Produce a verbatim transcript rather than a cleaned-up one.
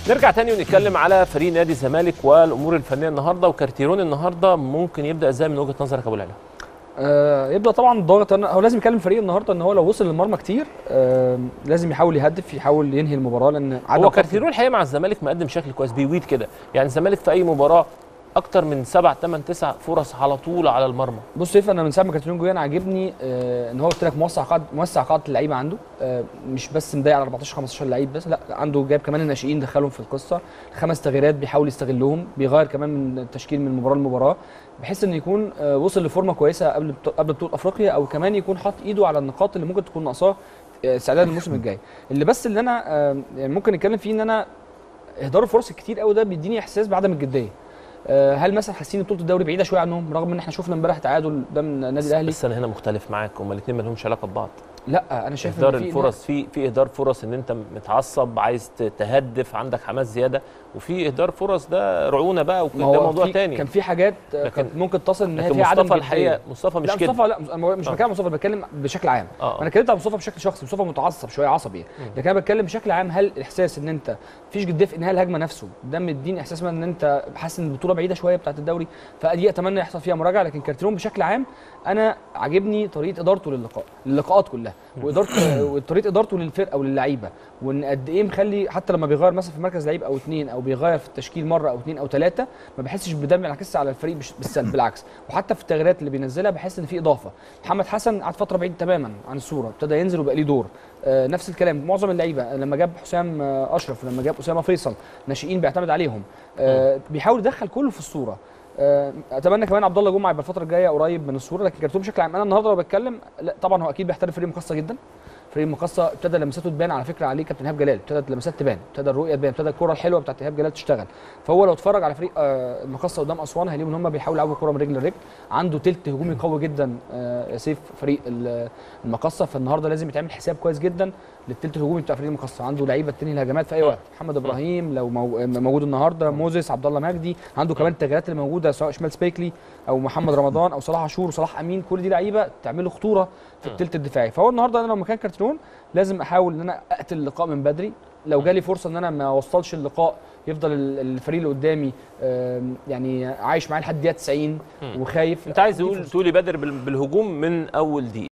نرجع تاني ونتكلم على فريق نادي الزمالك والامور الفنيه النهارده، وكارتيرون النهارده ممكن يبدا ازاي من وجهه نظرك يا ابو العلا؟ آه يبدا طبعا ضاغط. هو لازم يكلم الفريق النهارده ان هو لو وصل للمرمى كتير آه لازم يحاول يهدف، يحاول ينهي المباراه، لان هو كارتيرون الحقيقه مع الزمالك مقدم شكل كويس، بيويد كده يعني الزمالك في اي مباراه اكتر من سبع ثمان تسع فرص على طول على المرمى. بص سيف، انا من ساعه ما كارتيرون جه انا عاجبني آه ان هو قلت لك موسع قاعده موسع قاعده اللعيبه عنده، آه مش بس مضايق على أربعتاشر خمستاشر لعيب بس، لا عنده جايب كمان الناشئين دخلهم في القصه، خمس تغييرات بيحاول يستغلهم، بيغير كمان من التشكيل من مباراه لمباراه بحيث ان يكون آه وصل لفورمه كويسه قبل قبل بطوله افريقيا، او كمان يكون حاطط ايده على النقاط اللي ممكن تكون ناقصاه استعداد الموسم الجاي. اللي بس اللي انا آه يعني ممكن نتكلم فيه ان انا اهدار الفرص الكتير قوي ده بيديني احساس بعدم الجديه. هل مثلا حاسين بطوله الدوري بعيده شويه عنهم، رغم ان احنا شفنا امبارح تعادل قدام النادي الاهلي؟ بس انا هنا مختلف معاك، هما الاثنين ما لهمش علاقه ببعض. لا انا شايف اهدار الفرص، في في اهدار فرص ان انت متعصب عايز تهدف عندك حماس زياده، وفي اهدار فرص ده رعونه بقى وده موضوع تاني. كان في حاجات كانت ممكن تصل ان هي فيها عدم مصطفى الحقيقه مصطفى مش كده. مصطفى لا مصطفى مش بتكلم مصطفى، بتكلم بشكل عام. آه. انا اتكلمت عن مصطفى بشكل شخصي، مصطفى متعصب شويه عصبي، لكن انا بتكلم بشكل عام. هل الاحساس ان انت مفيش جديه في انهاء الهجمه نفسه ده مديني احساس ان انت حاسس ان البطوله بعيده شويه بتاعه الدوري؟ فدي اتمنى يحصل فيها مراجعه. لكن كارتيرون بشكل عام انا عاجبني طريقه ادارته للقاء اللقاءات كلها، وادارته وطريقه ادارته للفرقه وللعيبه، وان قد ايه مخلي حتى لما بيغير مثلا في مركز لعيب او اثنين، او بيغير في التشكيل مره او اثنين او ثلاثه، ما بحسش بده بينعكس على الفريق بالسلب، بالعكس. وحتى في التغييرات اللي بينزلها بحس ان في اضافه. محمد حسن قعد فتره بعيد تماما عن الصوره، ابتدى ينزل وبقى ليه دور. آه نفس الكلام معظم اللعيبه، لما جاب حسام آه اشرف، لما جاب اسامه فيصل، ناشئين بيعتمد عليهم، آه بيحاول يدخل كله في الصوره. اتمنى كمان عبد الله جمعه يبقى الفتره الجايه قريب من الصوره. لكن كارتيرون بشكل عام انا النهارده لو بتكلم، لا طبعا هو اكيد بيحترم فريق مقصه جدا. فريق مقصه ابتدى لمساته تبان على فكره عليه كابتن ايهاب جلال، ابتدت لمسات تبان، ابتدى الرؤيه تبان، ابتدى الكره الحلوه بتاعت ايهاب جلال تشتغل. فهو لو اتفرج على فريق المقصه قدام اسوان هيلاقيهم ان هم بيحاولوا يلعبوا الكره من رجل لرجل، عنده تلت هجومي قوي جدا يا سيف فريق المقصه. فالنهارده لازم يتعمل حساب كويس جدا للتلت الهجومي بتاع فريق المقصه، عنده لعيبه تنهي الهجمات في اي وقت. محمد ابراهيم لو موجود النهارده، موزيس، عبد الله مجدي، عنده كمان التغييرات اللي موجوده سواء شمال سبيكلي او محمد رمضان او صلاح عاشور وصلاح امين، كل دي لعيبه تعمل خطوره في الثلث الدفاعي. فهو النهارده انا لو مكان كارتيرون لازم احاول ان انا اقتل اللقاء من بدري. لو جالي فرصه ان انا ما اوصلش اللقاء، يفضل الفريق اللي قدامي يعني عايش معاه لحد دقيقه تسعين وخايف. انت عايز تقول تقول يبادر بالهجوم من اول دقيقه؟